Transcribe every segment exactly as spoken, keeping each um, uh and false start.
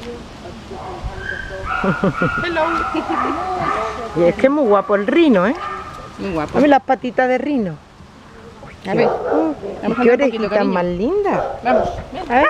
Hello. Y es que es muy guapo el rino, ¿eh? Muy guapo. Dame las patitas de rino. A ver. Oh, Vamos a qué andar un poquito, orejitas cariño. más lindas. Vamos. A ver.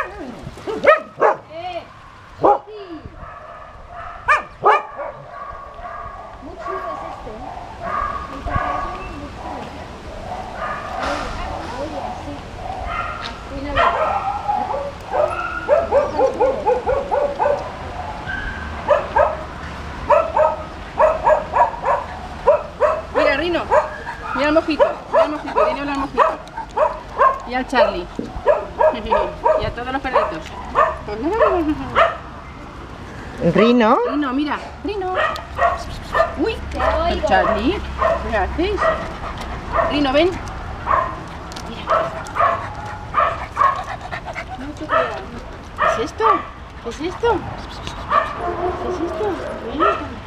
Mira, Rino. Mira al mojito. Mira al mojito. Viene al mojito. Y al Charlie. Y a todos los perritos. Rino. Rino, mira. Rino. Uy. El Charlie. ¿Qué hacéis? Rino, ven. ¿Qué es esto? ¿Qué es esto? ¿Qué es esto? Ven.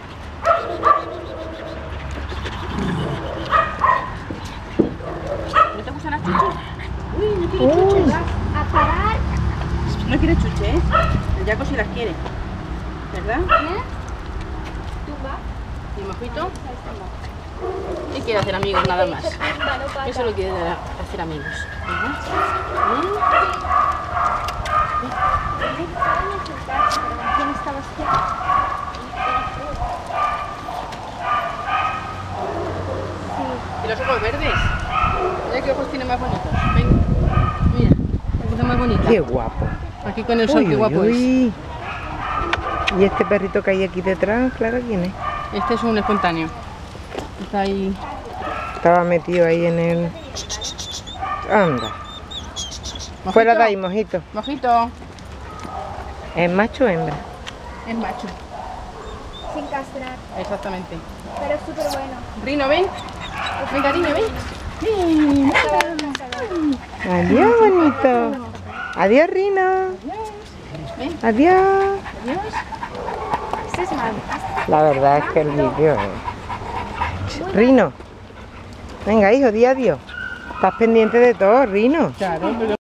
¿No te gustan las chuches? Uy, no quiere chuches. A parar. No quiere chuche, ¿eh? El Jaco sí las quiere. ¿Verdad? ¿Eh? Tumba. ¿Y el mojito? Y quiere hacer amigos nada más. Él solo quiere hacer amigos. ¿Verdad? ¿Quién estaba ¿Y los ojos verdes? Mira qué ojos tiene más bonitos. Ven. Mira, es más bonita. Qué guapo. Aquí con el sol, Uy, qué guapo uy, es. uy. Y este perrito que hay aquí detrás, Clara, ¿quién es? Este es un espontáneo. Está ahí. Estaba metido ahí en el... Anda. ¿Mojito? Fuera de ahí, mojito. Mojito. ¿Es macho o hembra? Es macho. Sin castrar. Exactamente. Pero es súper bueno. Rino, ven. Ven, cariño, ven. Ven. Adiós, bonito. Adiós, Rino. Ven. Adiós. Adiós. Ese es malo. La verdad es que el vídeo es... Rino. Venga, hijo, di adiós. Estás pendiente de todo, Rino. Claro, pero